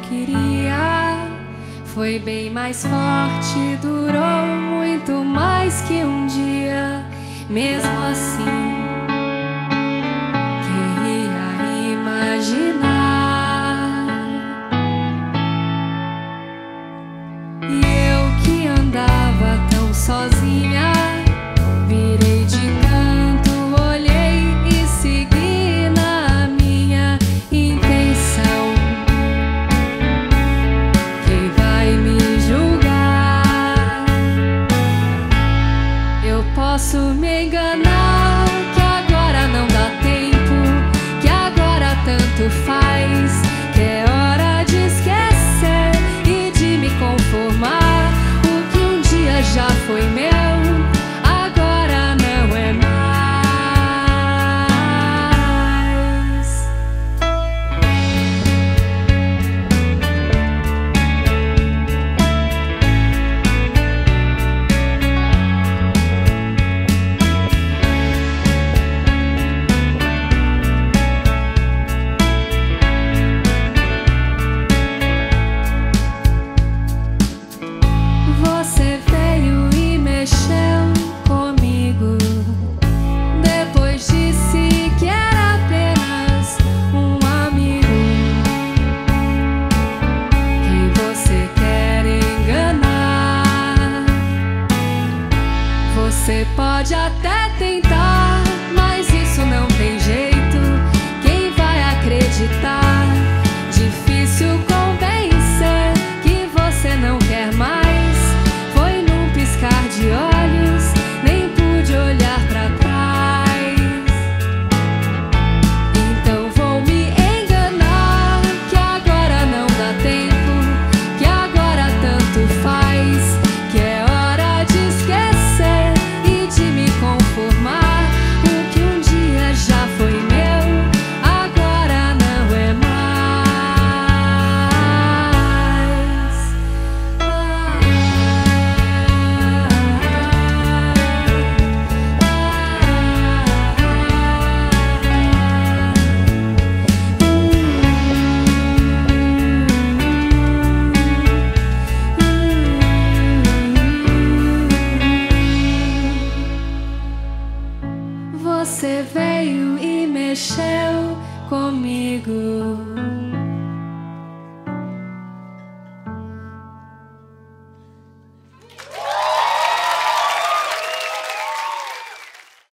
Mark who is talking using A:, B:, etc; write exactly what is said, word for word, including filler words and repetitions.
A: queria foi bem mais forte, durou muito mais que um dia. Mesmo assim, quem ia imaginar? E eu que andava tão sozinha, virei de canto, olhei e segui na minha intenção. Quem vai me julgar? Eu posso me enganar, que agora não dá tempo, que agora tanto faz, que é hora de esquecer e de me conformar. O que um dia já foi meu, agora não é mais. Você veio e mexeu comigo, depois disse que era apenas um amigo. Quem você quer enganar? Você pode até tentar, mas isso não tem jeito. Quem vai acreditar? Difícil convencer que você não quer mais. Foi num piscar de olhos, nem pude olhar pra trás. Então vou me enganar, que agora não dá tempo, que agora tanto faz, que é hora de esquecer e de me conformar. O que um dia já foi meu, agora não é mais. Você veio e mexeu comigo.